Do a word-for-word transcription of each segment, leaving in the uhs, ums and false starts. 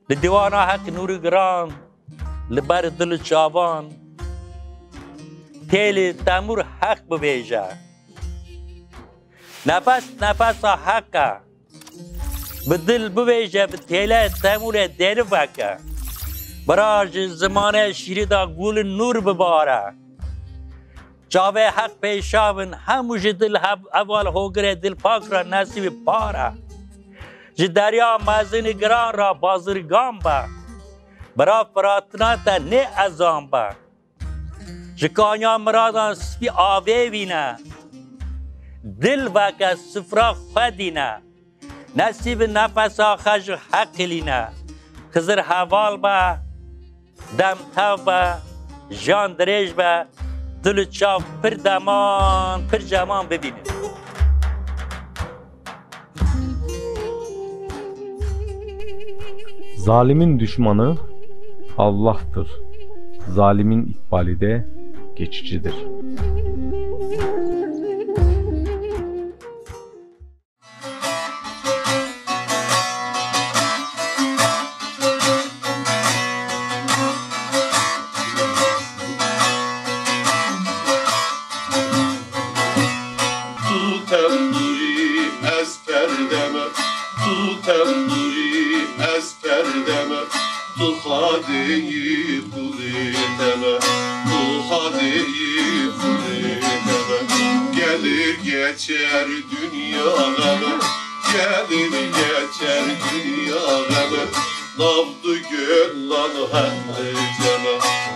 لدیوانا حق نور گران لبر دل چاوان تیل تمور حق ببیجه نفس نفس حقه به دل ببیجه به تیل تمور دیر وکه براج زمانه شیری دا گول نور بباره چاوه حق پیشاون هموش دل اول هوگره دل پاک را نصیب پاره جی دریا مازن گران را بازرگان با برا فراتنا تا نه ازام با جی کانیا مرادان سپی آوه وینه دل وکه سفرا خودینه نصیب نفس آخش حق لینه خزر حوال با دم تاو با جان دریج با دل چاو پر دمان پر جمان ببینه Zalimin düşmanı Allah'tır. Zalimin ikbali de geçicidir. Geçer dünya gamı, gelir geçer dünya gamı. Nabdı gül lan hemle cana,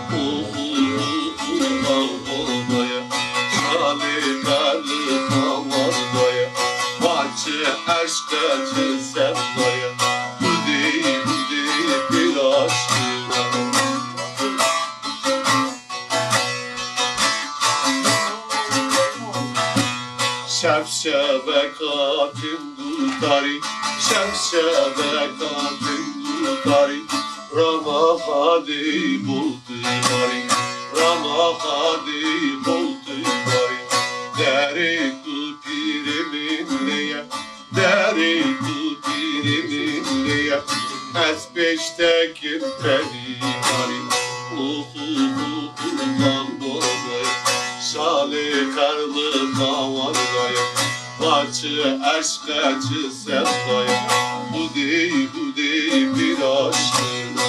uğurlar olmaya, şalimerli kavardaya, bahçe aşkacı sevdaya, bu değil bu değil bir aşkına. Şevşevekatin dudari, şevşevekatin dudari, Ramahadi bultari, Ramahadi bultari, deri kutiriminliye, deri kutiriminliye, ez peştekin penimari, uhuhuhudan dolmayı, şali karlı kavardaya, Bahçe aşkacı sevdaya, bu değil bu değil bir aşkına.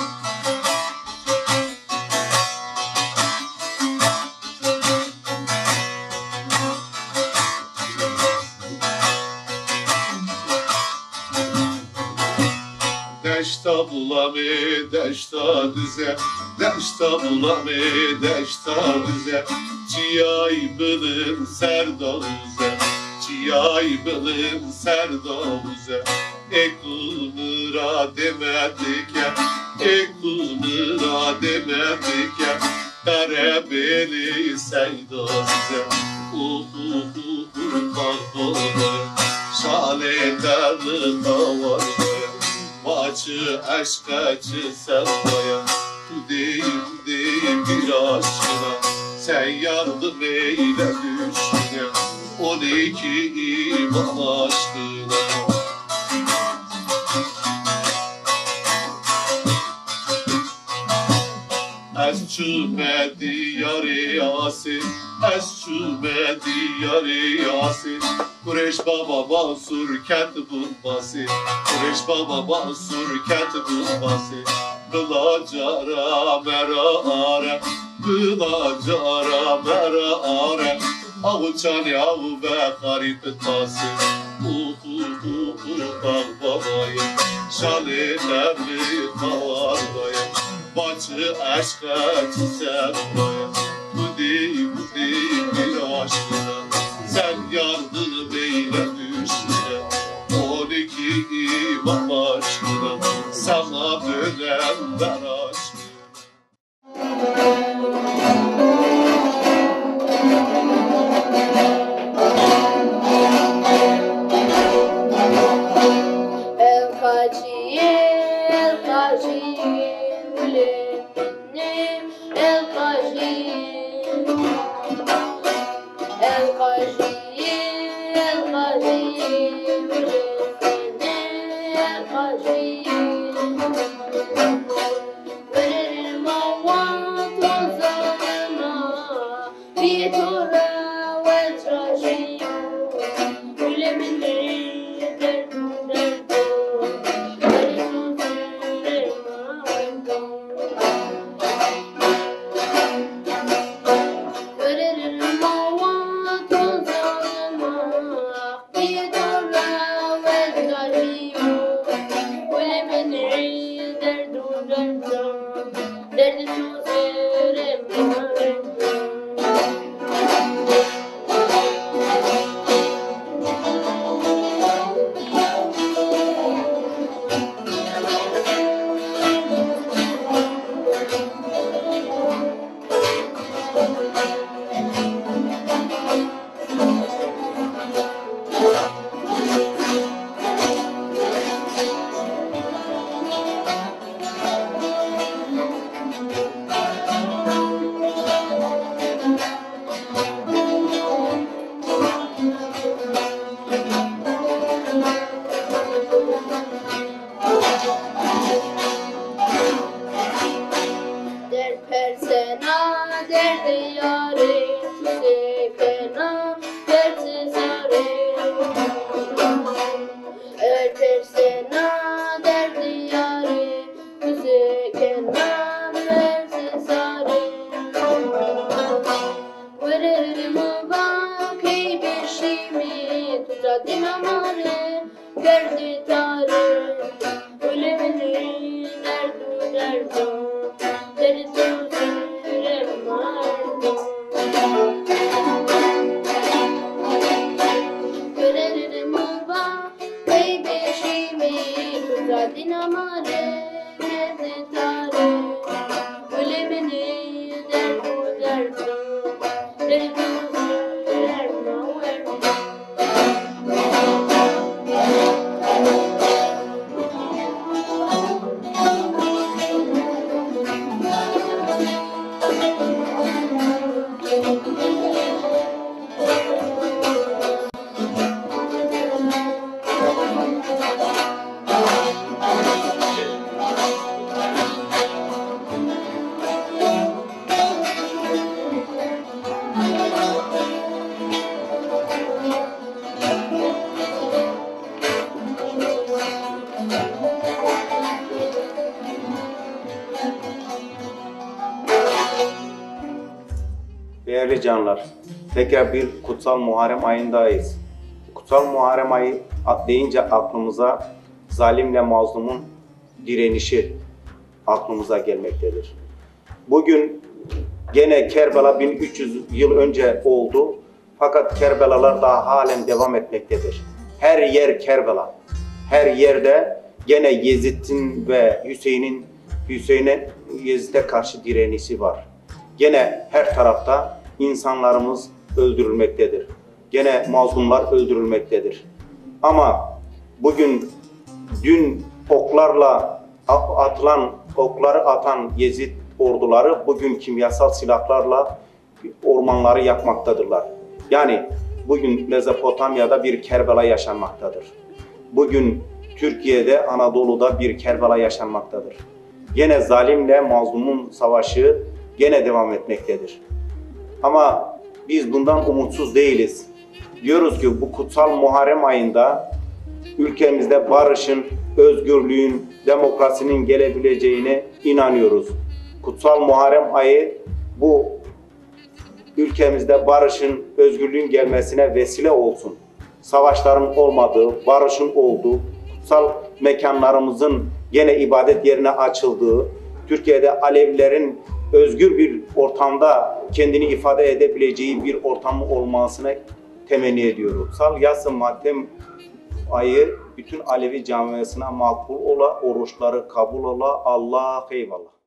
Deşta bulame, deşta düze, deşta bulame, deşta düze, çiyay bılın serdavuze, çiyay bılın serdavuze, ekunura demedik ya, ekunura demedik ya, karebeli seydavuze, uhuhuhu kalbole, şaleterli kavarle, Bahçı aşkacı sevdaya, bu değil bu değil bir aşkına, sen yardım eyle düşküne, on iki iman aşkına. Ez çüme diyarı yasin, ez çüme diyarı yasin, Kureş baba Mansur kent bulması, Kureş baba Mansur kent bulması, Bılacara mera are, Bılacara mera are, Avuçani avu ve garip tası, Uhuhuhu bak babayı, Şali devri kavardayı, Bahçı aşka çizemdayı, Bu değil bu değil bir aşkına, Sen yardım eyle düşküne, on iki imam aşkına, Sana dönem ver aşkına. El Değerli canlar, tekrar bir kutsal Muharrem ayındayız. Kutsal Muharrem ayı deyince aklımıza zalimle mazlumun direnişi aklımıza gelmektedir. Bugün gene Kerbela bin üç yüz yıl önce oldu. Fakat Kerbelalar daha halen devam etmektedir. Her yer Kerbela. Her yerde gene Yezid'in ve Hüseyin'in Hüseyin'e Yezid'e karşı direnişi var. Gene her tarafta insanlarımız öldürülmektedir. Gene mazlumlar öldürülmektedir. Ama bugün dün oklarla atılan, okları atan Yezid orduları bugün kimyasal silahlarla ormanları yakmaktadırlar. Yani bugün Mezopotamya'da bir Kerbela yaşanmaktadır. Bugün Türkiye'de, Anadolu'da bir Kerbela yaşanmaktadır. Gene zalimle mazlumun savaşı gene devam etmektedir. Ama biz bundan umutsuz değiliz. Diyoruz ki bu kutsal Muharrem ayında ülkemizde barışın, özgürlüğün, demokrasinin gelebileceğine inanıyoruz. Kutsal Muharrem ayı bu ülkemizde barışın, özgürlüğün gelmesine vesile olsun. Savaşların olmadığı, barışın olduğu, kutsal mekanlarımızın gene ibadet yerine açıldığı, Türkiye'de Alevilerin özgür bir ortamda kendini ifade edebileceği bir ortam olmasını temenni ediyorum. Kutsal yas-ı matem ayı bütün Alevi camiasına makbul ola, oruçları kabul ola. Allah eyvallah.